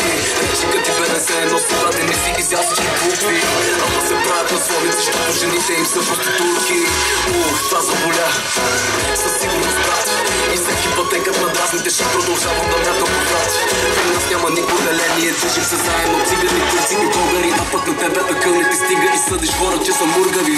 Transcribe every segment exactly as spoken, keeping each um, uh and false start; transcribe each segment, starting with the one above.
бутилки. Речи като ти бе заедно с пратени си изял всички букви. Ама се правят на словници, защото жените им са проститутки. Ух, това заболя, със сигурност брат. И всеки пътекът на дразните ще продължавам да мятам подрад. При нас няма никой деление, движим се заедно. Цигани, турци и българи, а пък на тебе акъл не ти стига и съдиш хора, че са мургави.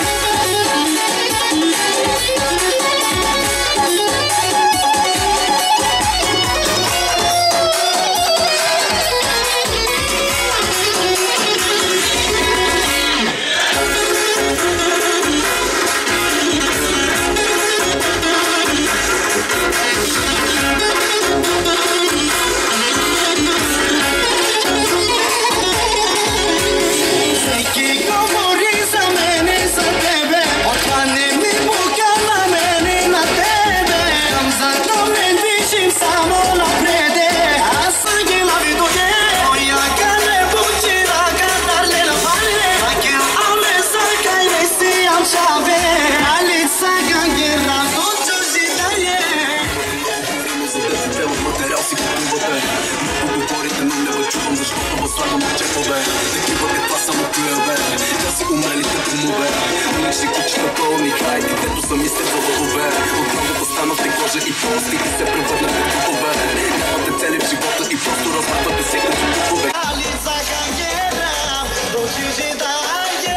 Слагам в чепове, такива каква само плюя бе. Да си умелите домове, милишни кучета пълни хайки, където сами се въвъве. От главата станахте кожа и прости и се превърнахте в духове. Нямате цели в живота и просто размахвате се като духове. Алица Кангера, души жидае,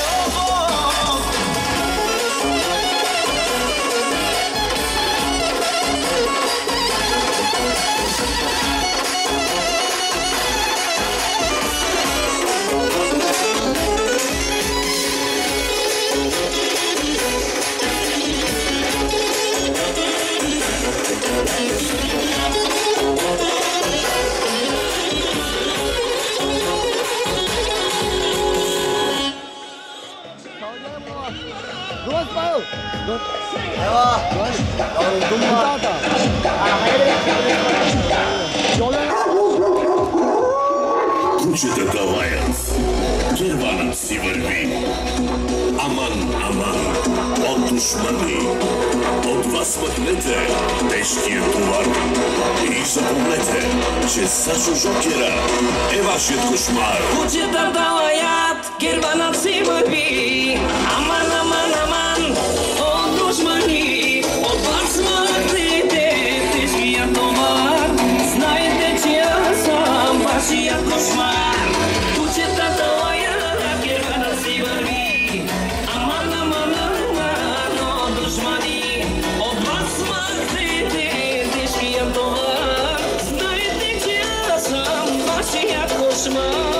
Кучетата лаят, керванът си върви. Аман, аман, от душмани. От вас махнете тежкия товар. И запомнете, че Сашо Жокера е вашият кошмар. Кучетата лаят, керванът си върви. Аман, аман, аман, от душмани. От вас махнете тежкия товар. Знаете, че аз съм вашият кошмар. Кучетата лаят, керванът си върви. Аман, аман, аман, от душмани. От вас махнете тежкия товар. Знаете, че аз съм вашият кошмар.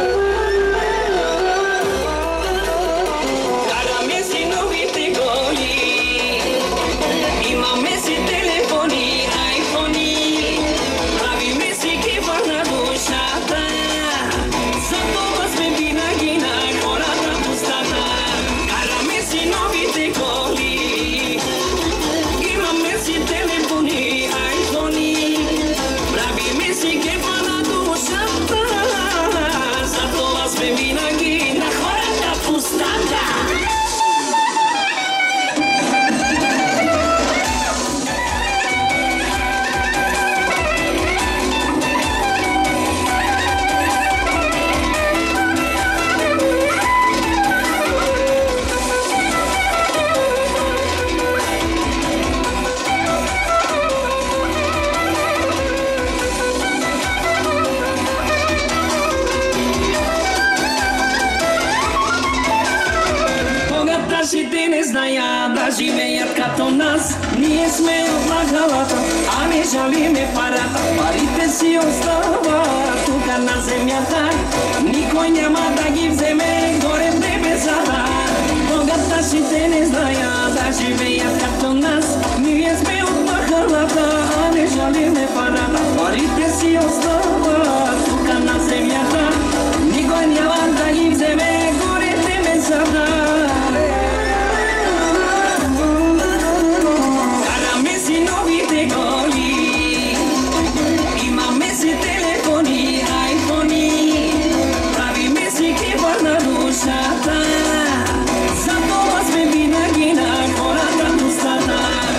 Нашите не знаят да живеят като нас. Ние сме от махалата, а не жалиме парата. Парите си остават тука на земята. Никой няма да ги вземе горе в небесата. Богаташите не знаят да живеят като нас. Ние сме от махалата, а не жалиме парата. Парите си остават тука на земята. Никой няма да ги вземе горе в небесата.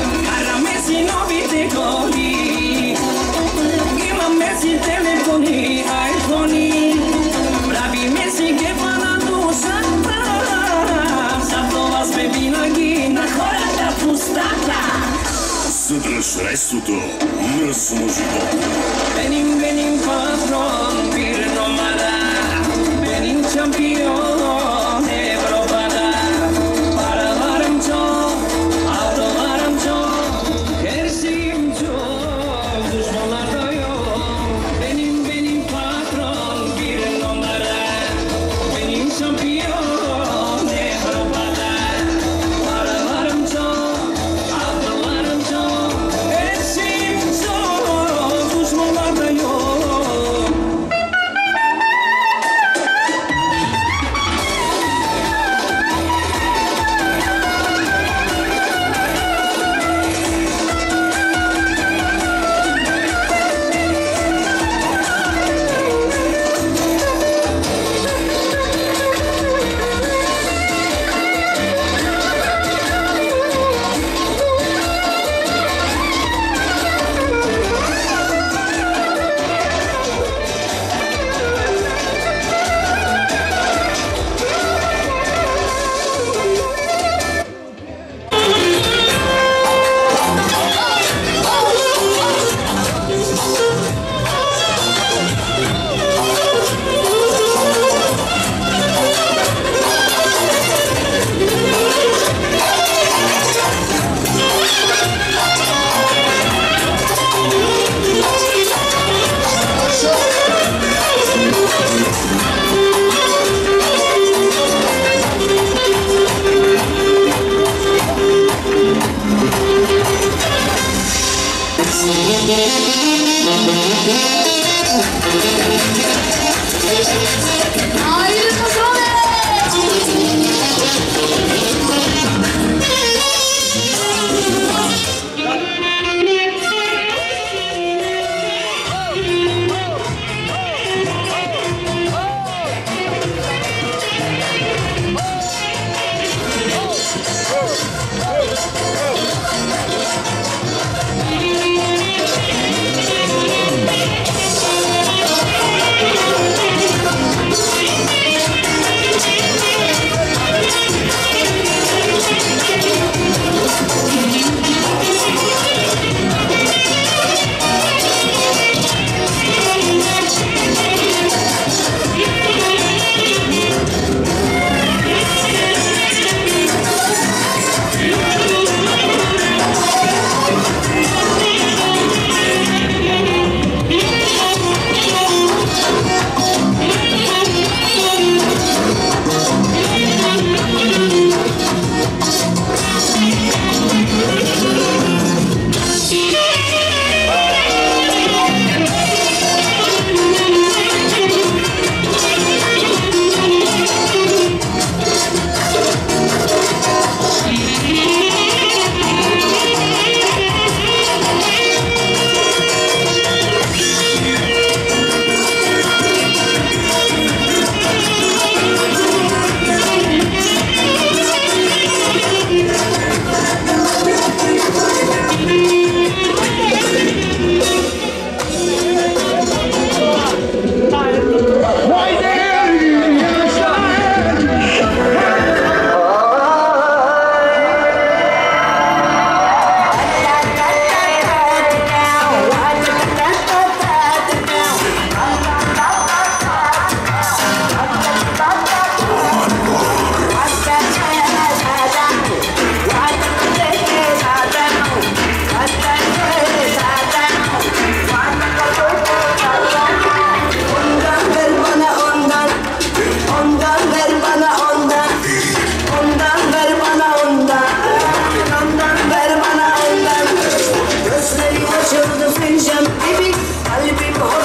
Имаме си телефони. средството, мръсно животно. Benim benim patron bir numara, benim şampiyon Avrupa'da. Paralarım çok, autolarım çok, her şeyim çok, düşmanlar da yok. Benim benim patron bir numara, benim şampiyon Avrupa'da. Paralarım çok, autolarım çok, her şeyim çok, düşmanlar da yok.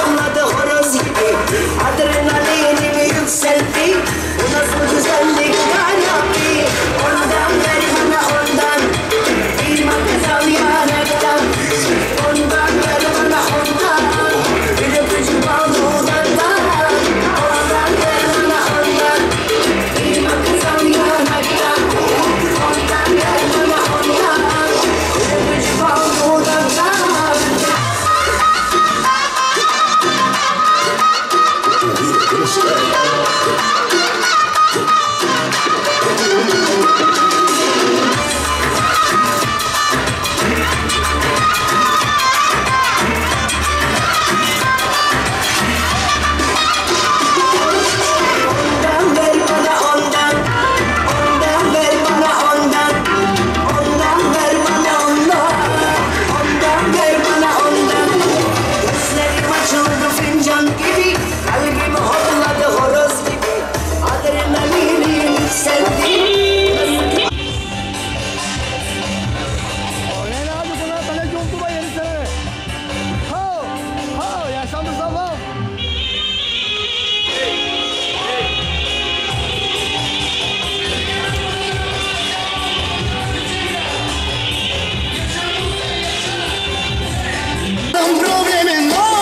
Adrenalin yükseldi. Bu nasıl güzellik?